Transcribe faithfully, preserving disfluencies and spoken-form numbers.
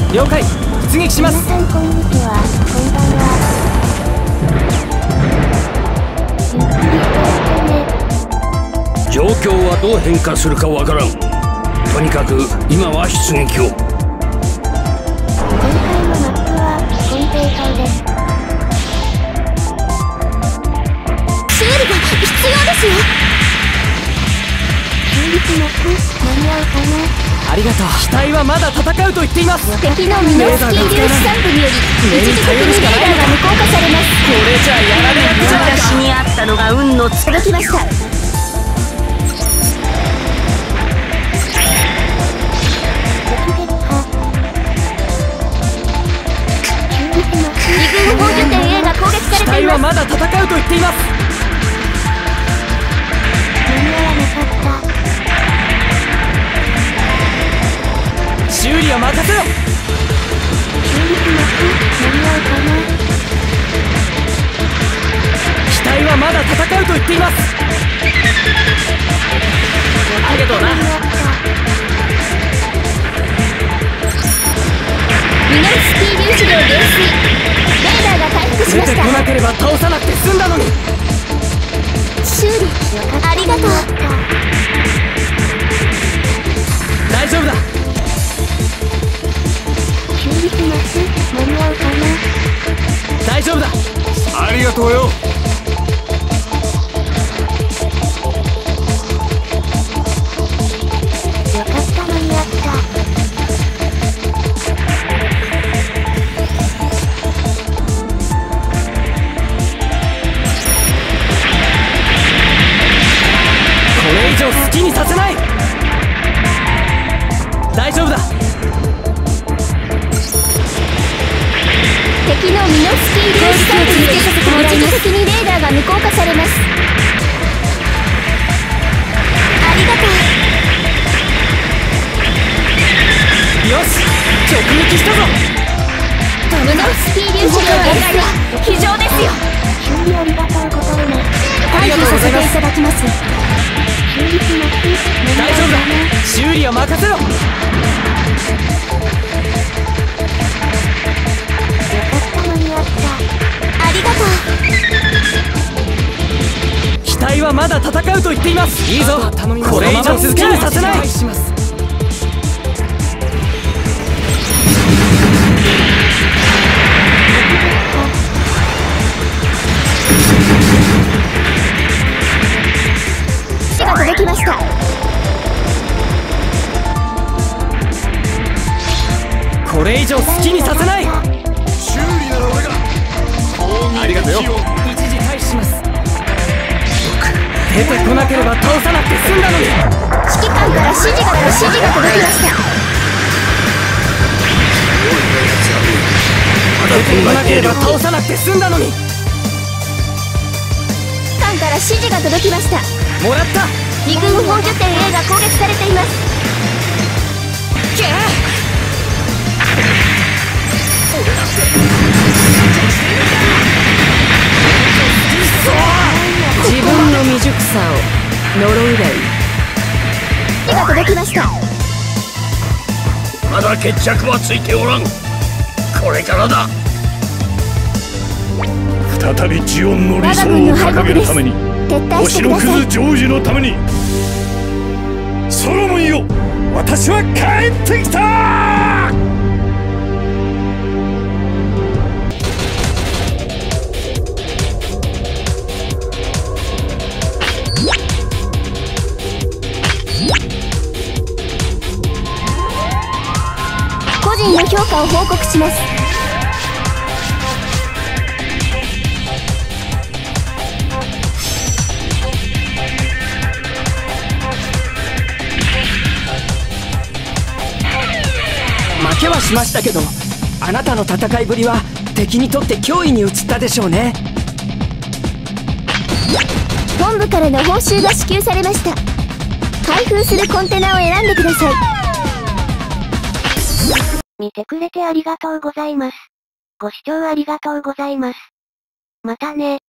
了解。出撃します。 皆さんこんにちは。こんばんは。ゆっくりしていってね。 状況はどう変化するかわからん。とにかく今は出撃を。 今回のマップはコンペイトです。修理が必要ですよ。修理します。間に合うかな。 ありがとう。機体はまだ戦うと言っています。 敵のミノフスキー粒子散布により一時的にレーダーが無効化されます。 これじゃやられ役じゃないか。 私にあったのが運のつ届きました。二軍砲拠点 A が攻撃されています。 機体はまだ戦うと言っています。 間に合わなかった。 修理は任せろ。 修理します。間に合うかな。 機体はまだ戦うと言っています。ありがとうな。 ミノフスキー粒子量減衰。レーダーが回復しました。 出てこなければ倒さなくて済んだのに。 修理ありがとう。 大丈夫だ。 修理します。間に合うかな。 大丈夫だ。 ありがとうよ。 よかった、間に合った。 これ以上好きにさせない。大丈夫だ。 敵のミノフスキー粒子散布により一時的にレーダーが無効化されます。ありがとう。 よし、直撃したぞ。 ミノフスキー粒子量減衰は非常ですよ。修理ありがとうございます。退避させていただきます。修理します。 大丈夫だ。修理は任せろ。 ありがとう。 機体はまだ戦うと言っています。いいぞ。これ以上好きにさせない。 死が届きました。 これ以上好きにさせない。 修理なら俺が。ありがとうよ。 一時退避します。出てこなければ倒さなくて済んだのに。 指揮官から指示が指示が届きました。 出てこなければ倒さなくて済んだのに。 官から指示が届きました。 もらった。 二軍砲拠点 A が攻撃されています。 けー自分の未熟さを呪うがいい。 手が届きました。 まだ決着はついておらん。これからだ。再びジオンの理想を掲げるために、 撤退してください。 星のくず成就のために。ソロモンよ、私は帰ってきた。 個人の評価を報告します。 負けはしましたけど、あなたの戦いぶりは敵にとって脅威に移ったでしょうね。 本部からの報酬が支給されました。開封するコンテナを選んでください。見てくれてありがとうございます。ご視聴ありがとうございます。またね。